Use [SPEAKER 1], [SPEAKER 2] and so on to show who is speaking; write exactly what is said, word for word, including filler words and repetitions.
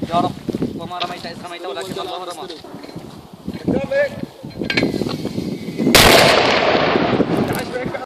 [SPEAKER 1] يا رب. وما رميت إذ رميت ولكن الله رمى.